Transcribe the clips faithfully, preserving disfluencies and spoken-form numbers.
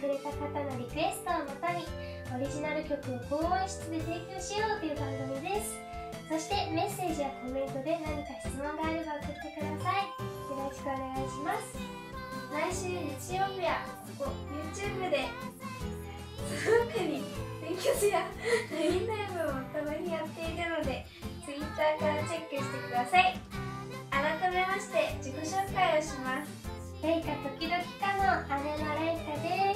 くれた方のリクエストをもとにオリジナル曲を高音質で提供しようという番組です。そしてメッセージやコメントで何か質問があれば送ってください。よろしくお願いします。 毎週日曜日や YouTube でその他に勉強や ライン ライブもたまにやっているので Twitter からチェックしてください。改めまして自己紹介をします。 レイカ時々かの姉のレイカです。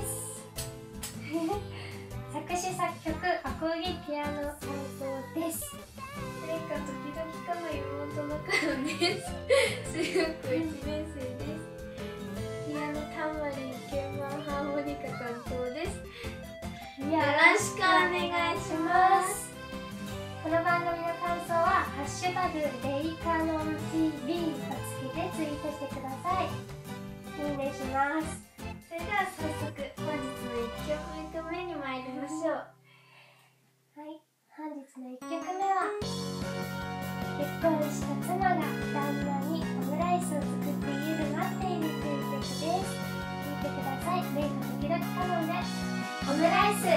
作詞作曲アコギピアノ担当です。 レイカ時々かの妹のカノです。中学いちねん生です。ピアノタンバリン鍵盤ハーモニカ担当です。よろしくお願いします。 この番組の感想はハッシュタグレイカノン ティーブイ をつけてツイートしてください。いいねします。 それでは早速本日のいっきょくめに参りましょう。 はい、本日のいっきょくめは結婚した妻が旦那にオムライスを作って家で待っているという曲です。聴いてください。レイカ時々カノンでオムライス。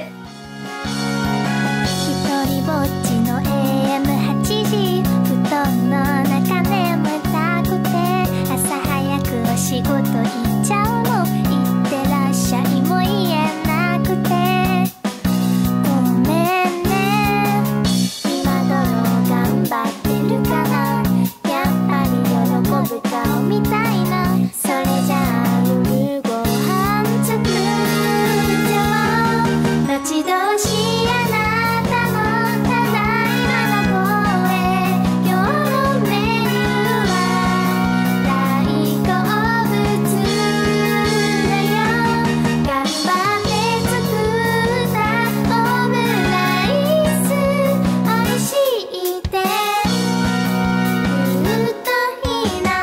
ひとりぼっちの エーエムはちじ、布団の中眠たくて朝早くお仕事行っちゃうの、行ってらっしゃいも言えなくてごめんね。今頃頑張ってるかな、やっぱり喜ぶ顔みたいな。それじゃあ夜ご飯作っちゃおう。待ち遠しいあなたもただいまの声、今日のメニューは大好物だよ。頑張って作ったオムライス、おいしいって言うといいな。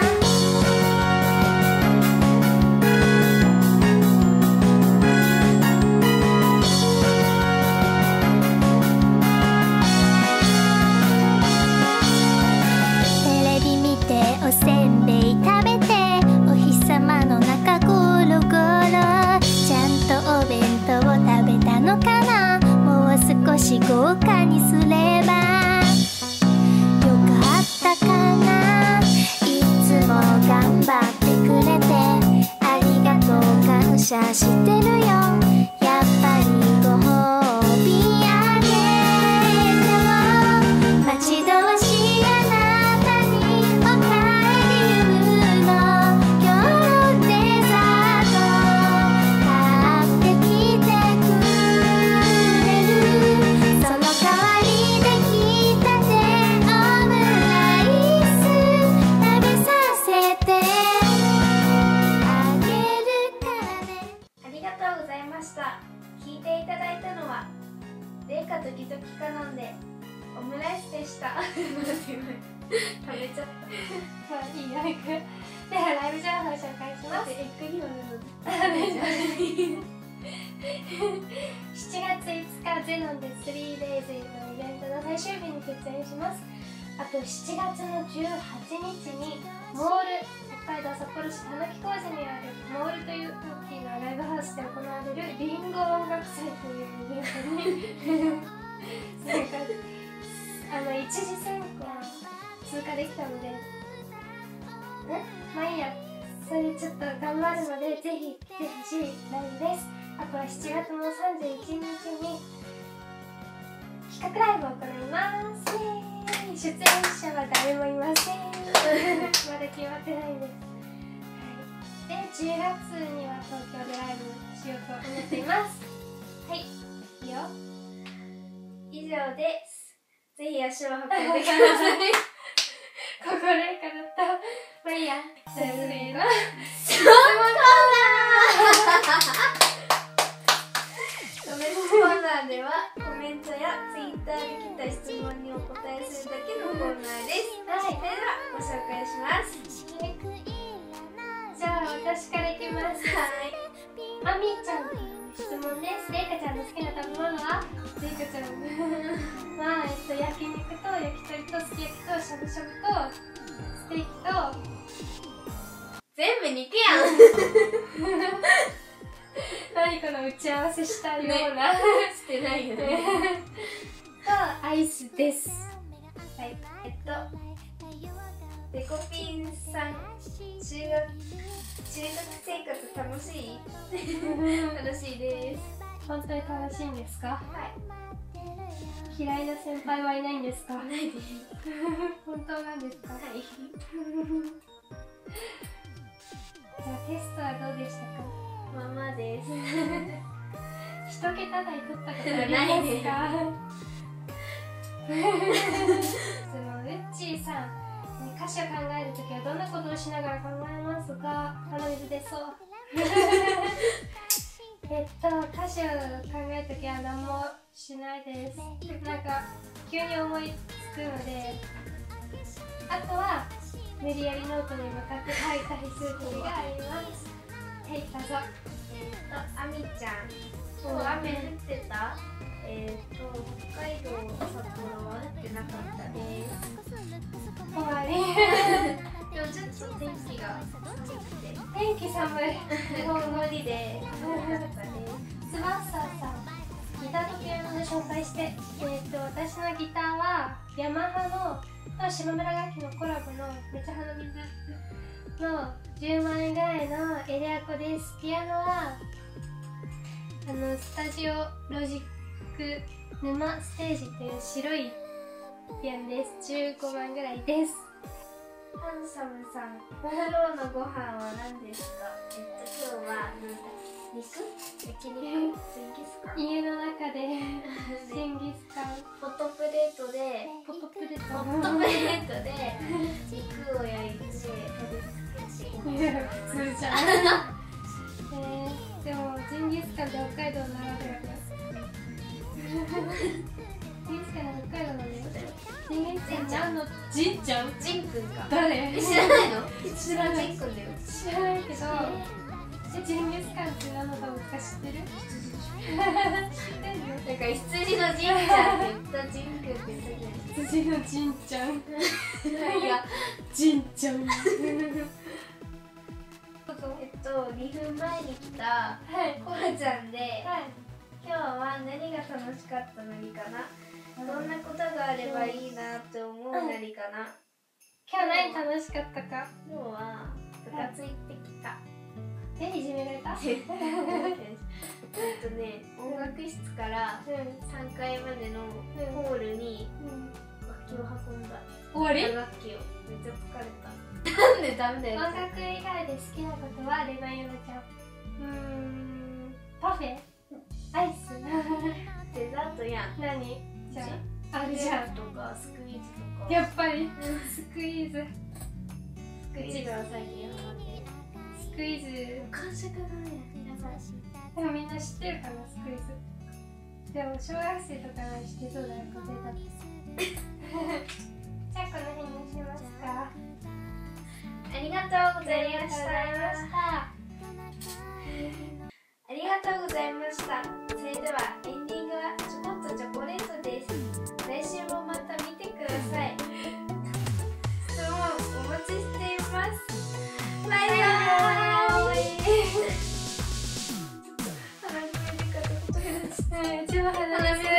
テレビ見ておせんべい食べてお日様の中ゴロゴロ、ちゃんとお弁当を食べたのかな、もう少し豪華にすればよかったかな。いつも頑張ってくれてありがとう感謝してるよ。やっぱりご褒美あげちゃおう。待ち遠しいあなたにおかえり言うの、今日のデザート買ってきてくれる。その代わりできたてオムライス食べさせてあげるからね。 ありがとうございました。聞いていただいたのはレイカ時々カノンでオムライスでした。食べちゃった。 いいよ、いく。ではライブ情報を紹介します。 エッグにもなるの。 しちがついつかゼノンで スリーデイズ のイベントの最終日に出演します。あとしちがつのじゅうはちにちにモール、北海道札幌市たぬき工事にあるモールという大きなライブハウスで行われるリンゴ音楽祭というイベントになんかあの一次選考通過できたので、んまあいいや、それちょっと頑張るのでぜひ来てほしいライブです。あとはしちがつのさんじゅういちにちに企画ライブを行います。イエーイ。出演者は誰もいません。まだ決まってないです。はい、でじゅうがつには東京でライブしようと思っています。はい、いいよ。 以上です。ぜひ足を運んでください。 ここレイカだった。まあいいや。せーの。 質問コーナー。コメントコーナーではコメントやツイッターで来た質問にお答えするだけのコーナーです。はい、それではご紹介します。 じゃあ私からいきます。 はい。 まみーちゃんからの質問です。レイカちゃんの好きな食べ物は？レイカちゃんまあ、えっと、焼肉と焼き鳥とすき焼きとしゃぶしゃぶとステーキと全部肉やん。 何このうちせしたような、 してないよね。 とアイスです。 はい、えっとデコピンさん、中学中学生活楽しい？楽しいです。 本当に楽しいんですか？ はい。 嫌いな先輩はいないんですか？ ないです。 本当なんですか？ はい。 じゃあテストはどうでしたか？ まあまあです。 一桁台取ったことありないますか？そのウッチーさん、歌詞を考えるときはどんなことをしながら考えますか？鼻水出そう。えっと歌詞を考えるときは何もしないです。なんか急に思いつくので、あとは無理やりノートに向かって書いたりする時があります。はい、どうぞ。 えっとあみちゃん、今日雨降ってた？えっと北海道札幌は降ってなかったです。 終わり。 でもちょっと天気が寒くて、 天気寒い。 曇りで寒かったです。 つばささん、ギターとピアノで紹介して。えー、と私のギターはヤマハのと島村楽器のコラボのめちゃ花水のじゅうまんえんぐらいのエレアコです。ピアノはあのスタジオロジック沼ステージという白いピアノです。じゅうごまんぐらいです。 ハンサムさん、今日のご飯は何ですか？えっと今日はなんだ、肉？焼肉？ジンギスカン？ 家の中でジンギスカン、 ポットプレートでポットプレーポトットプレートで肉を焼いて食べつけて。 いや普通じゃん。えー、でもジンギスカンって北海道の長くなります。ジンギスカンの北海道のね。ジンギスカン何のジンちゃん？ ジンくんか。 誰？ 知らないの？ 知らないジンくんだよ。 知らないけど、えジンギスカンって何の動物か知ってる？知ってんの？ なんか羊のジンちゃんって言ったジンくんって言ったじゃん。 羊のジンちゃん。 いや、 ジンちゃん。 えっとにふんまえに来たはいコラちゃんで、 はい。 今日は何が楽しかったのにかな。どんなことがあればいいなって思うなりかな。 今日何楽しかったか？ 今日は部活行ってきた。 え、いじめられた？ えっとね、音楽室からさんかいまでのホールに楽器を運んだ。 終わり？ 楽器を。めっちゃ疲れた。なんでダメだよ。 音楽以外で好きなことはレバンヨナちゃん。うーん、パフェ？アイス？ デザートやん。 何？じゃあ、あるじゃん。 とかスクイーズとか。 やっぱりスクイーズ。 スクイーズは最近ハマってる。 スクイーズ。 感触がね、やばい。 でもみんな知ってるかな、スクイーズ。でも小学生とかなら知ってそうだよ、これだって。じゃあこの辺にしますか。 ありがとうございました。ありがとうございました。それではエンディングはチョコとチョコレートです。来週もまた見てください。質問お待ちしています。バイバイ。鼻水で片言が出ちゃった。 うちも鼻水